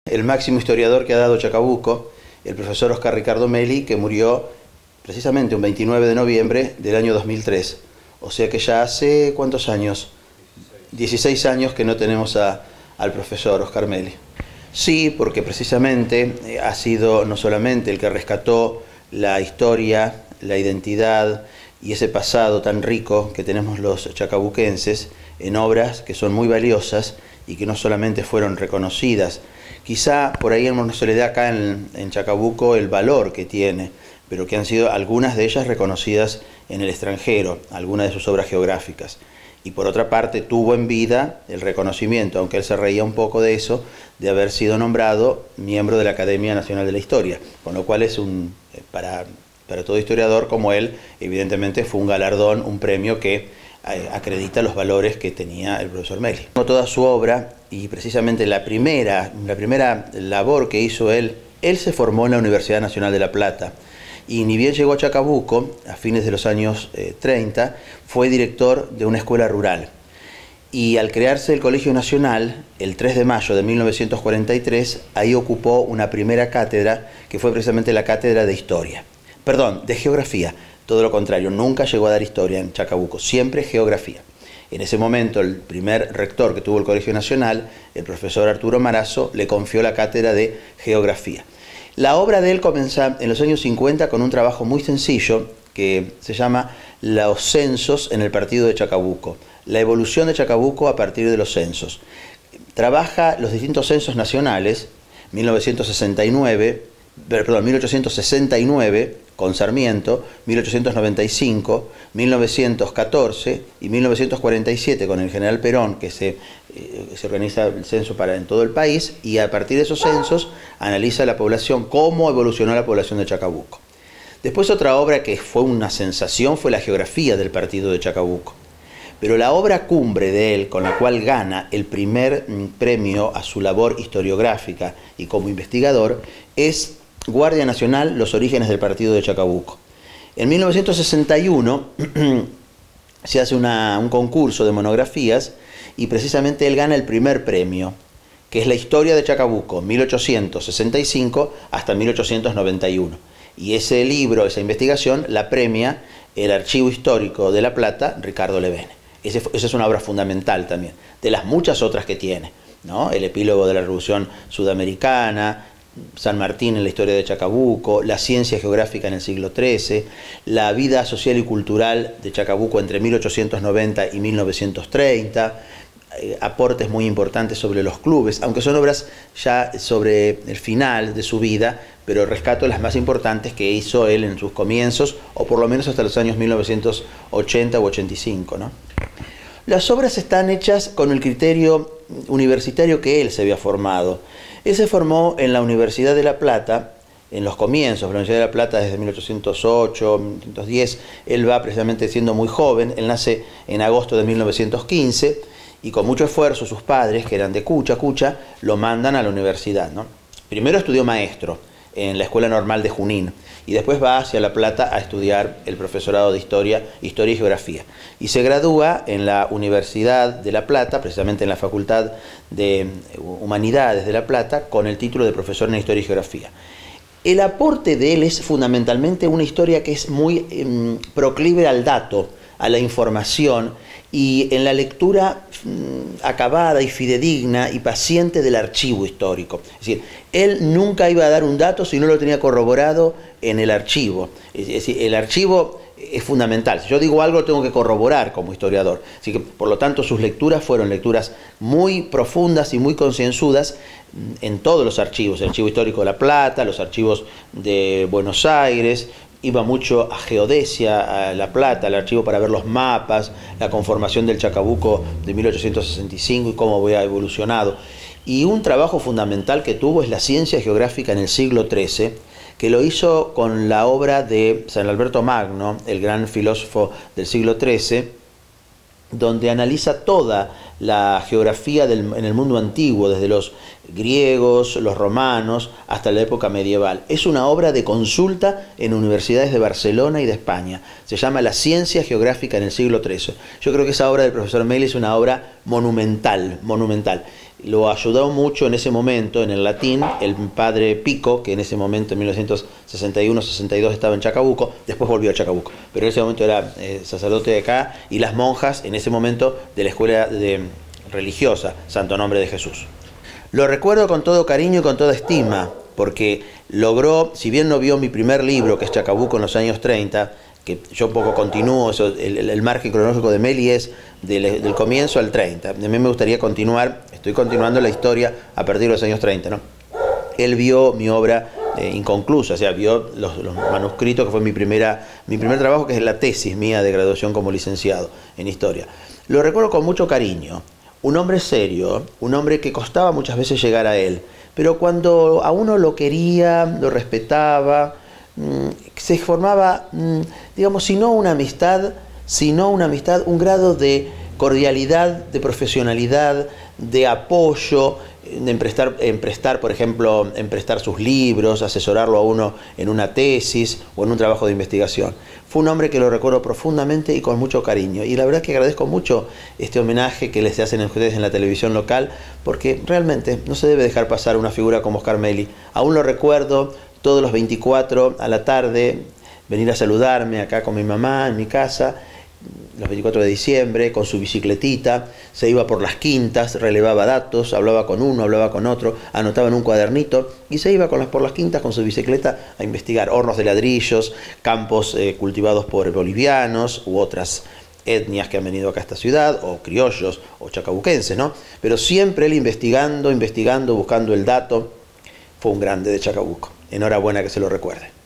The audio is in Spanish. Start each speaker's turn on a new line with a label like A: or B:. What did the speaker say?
A: El máximo historiador que ha dado Chacabuco, el profesor Oscar Ricardo Meli, que murió precisamente un 29 de noviembre del año 2003. O sea que ya hace, ¿cuántos años? 16 años que no tenemos al profesor Oscar Meli. Sí, porque precisamente ha sido no solamente el que rescató la historia, la identidad y ese pasado tan rico que tenemos los chacabuquenses en obras que son muy valiosas y que no solamente fueron reconocidas. Quizá por ahí no se le da acá en Chacabuco el valor que tiene, pero que han sido algunas de ellas reconocidas en el extranjero, algunas de sus obras geográficas. Y por otra parte tuvo en vida el reconocimiento, aunque él se reía un poco de eso, de haber sido nombrado miembro de la Academia Nacional de la Historia, con lo cual es para todo historiador como él, evidentemente fue un galardón, un premio que acredita los valores que tenía el profesor Meli. Toda su obra, y precisamente la primera labor que hizo él se formó en la Universidad Nacional de La Plata, y ni bien llegó a Chacabuco, a fines de los años 30, fue director de una escuela rural. Y al crearse el Colegio Nacional, el 3 de mayo de 1943, ahí ocupó una primera cátedra, que fue precisamente la cátedra de Historia. Perdón, de Geografía. Todo lo contrario, nunca llegó a dar historia en Chacabuco, siempre geografía. En ese momento, el primer rector que tuvo el Colegio Nacional, el profesor Arturo Marazo, le confió la cátedra de Geografía. La obra de él comienza en los años 50 con un trabajo muy sencillo que se llama Los censos en el partido de Chacabuco, la evolución de Chacabuco a partir de los censos. Trabaja los distintos censos nacionales, 1869 con Sarmiento, 1895, 1914 y 1947 con el general Perón, que se organiza el censo en todo el país, y a partir de esos censos analiza la población, cómo evolucionó la población de Chacabuco. Después otra obra que fue una sensación fue la geografía del partido de Chacabuco. Pero la obra cumbre de él, con la cual gana el primer premio a su labor historiográfica y como investigador, es Guardia Nacional, los orígenes del partido de Chacabuco. En 1961 se hace un concurso de monografías y precisamente él gana el primer premio, que es la historia de Chacabuco, 1865 hasta 1891. Y ese libro, esa investigación, la premia el Archivo Histórico de La Plata, Ricardo Levene. Esa es una obra fundamental también, de las muchas otras que tiene, ¿no? El epílogo de la Revolución Sudamericana, San Martín en la historia de Chacabuco, la ciencia geográfica en el siglo XIII, la vida social y cultural de Chacabuco entre 1890 y 1930, aportes muy importantes sobre los clubes, aunque son obras ya sobre el final de su vida, pero rescato las más importantes que hizo él en sus comienzos, o por lo menos hasta los años 1980 u 85, ¿no? Las obras están hechas con el criterio universitario que él se había formado. Él se formó en la Universidad de La Plata, en los comienzos, la Universidad de La Plata desde 1808, 1810, él va precisamente siendo muy joven, él nace en agosto de 1915, y con mucho esfuerzo sus padres, que eran de Cucha, lo mandan a la universidad, ¿no? Primero estudió maestro en la Escuela Normal de Junín, y después va hacia La Plata a estudiar el profesorado de Historia y Geografía. Y se gradúa en la Universidad de La Plata, precisamente en la Facultad de Humanidades de La Plata, con el título de profesor en Historia y Geografía. El aporte de él es fundamentalmente una historia que es muy proclive al dato, a la información, y en la lectura acabada y fidedigna y paciente del archivo histórico. Es decir, él nunca iba a dar un dato si no lo tenía corroborado en el archivo. Es decir, el archivo es fundamental. Si yo digo algo, lo tengo que corroborar como historiador. Así que, por lo tanto, sus lecturas fueron lecturas muy profundas y muy concienzudas en todos los archivos. El Archivo Histórico de La Plata, los archivos de Buenos Aires. Iba mucho a Geodesia, a La Plata, al archivo para ver los mapas, la conformación del Chacabuco de 1865 y cómo había evolucionado. Y un trabajo fundamental que tuvo es la ciencia geográfica en el siglo XIII, que lo hizo con la obra de San Alberto Magno, el gran filósofo del siglo XIII, donde analiza toda la geografía en el mundo antiguo, desde los griegos, los romanos, hasta la época medieval. Es una obra de consulta en universidades de Barcelona y de España. Se llama La ciencia geográfica en el siglo XIII. Yo creo que esa obra del profesor Meli es una obra monumental, monumental. lo ayudó mucho en ese momento, en el latín, el padre Pico, que en ese momento, en 1961-62, estaba en Chacabuco, después volvió a Chacabuco, pero en ese momento era sacerdote de acá, y las monjas, en ese momento, de la escuela religiosa, Santo Nombre de Jesús. Lo recuerdo con todo cariño y con toda estima, porque logró, si bien no vio mi primer libro, que es Chacabuco en los años 30, que yo un poco continúo, el margen cronológico de Meli es del comienzo al 30. A mí me gustaría continuar, estoy continuando la historia a partir de los años 30, ¿no? Él vio mi obra inconclusa, o sea, vio los manuscritos, que fue mi primer trabajo, que es la tesis mía de graduación como licenciado en historia. Lo recuerdo con mucho cariño. Un hombre serio, un hombre que costaba muchas veces llegar a él, pero cuando a uno lo quería, lo respetaba, se formaba, digamos, si no una amistad, un grado de cordialidad, de profesionalidad, de apoyo, en prestar, por ejemplo, en prestar sus libros, asesorarlo a uno en una tesis o en un trabajo de investigación. Fue un hombre que lo recuerdo profundamente y con mucho cariño. Y la verdad que agradezco mucho este homenaje que les hacen a ustedes en la televisión local, porque realmente no se debe dejar pasar una figura como Oscar Meli. Aún lo recuerdo todos los 24 a la tarde, venir a saludarme acá con mi mamá en mi casa, los 24 de diciembre, con su bicicletita, se iba por las quintas, relevaba datos, hablaba con uno, hablaba con otro, anotaba en un cuadernito y se iba por las quintas con su bicicleta a investigar hornos de ladrillos, campos cultivados por bolivianos u otras etnias que han venido acá a esta ciudad, o criollos, o chacabuquenses, ¿no? Pero siempre él investigando, buscando el dato. Fue un grande de Chacabuco. Enhorabuena que se lo recuerde.